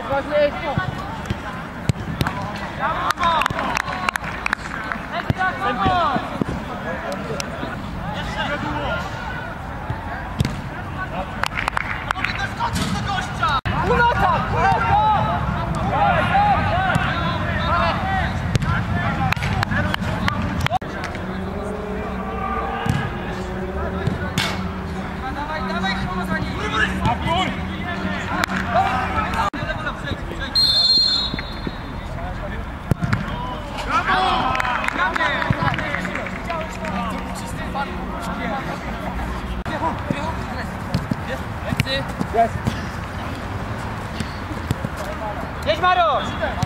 Jedź Marusz!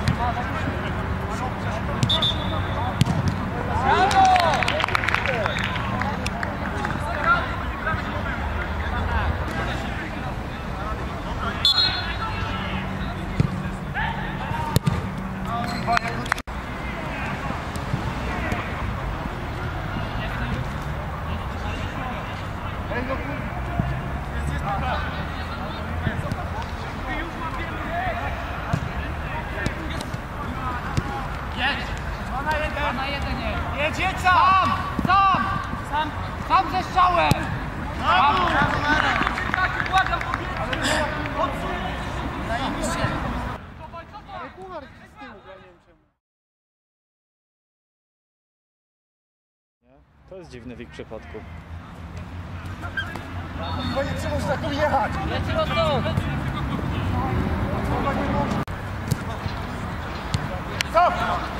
Jedzie sam! Sam ze strzałem! Błagam, zajebiście! Kuchar z tyłu, ja nie wiem czemu. To jest dziwny w ich przypadku. Bo nie trzeba tak ujechać! Leci rozsąd! Stop!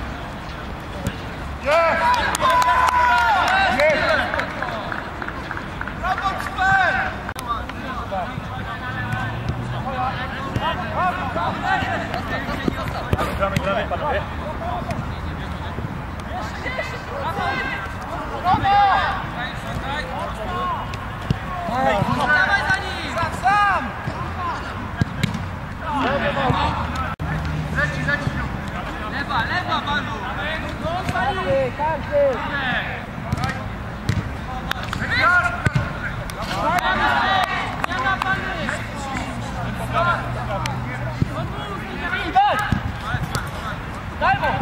Jest! Jest! Brawo, Czper! Gramy, panowie. Dawaj za nim! Sam! Lewa, Manu! Każdy! Zmiana pany! Daj mu!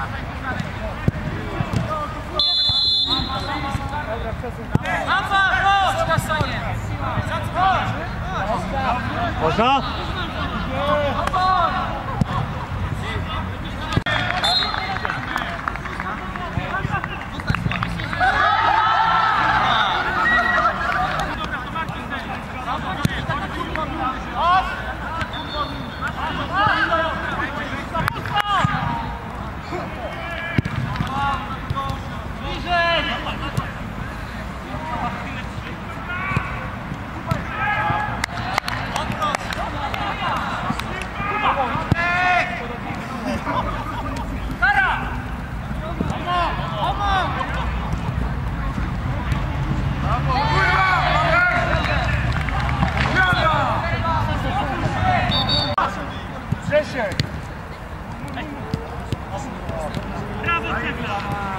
Można? Grzesiek! Brawo, Cegla!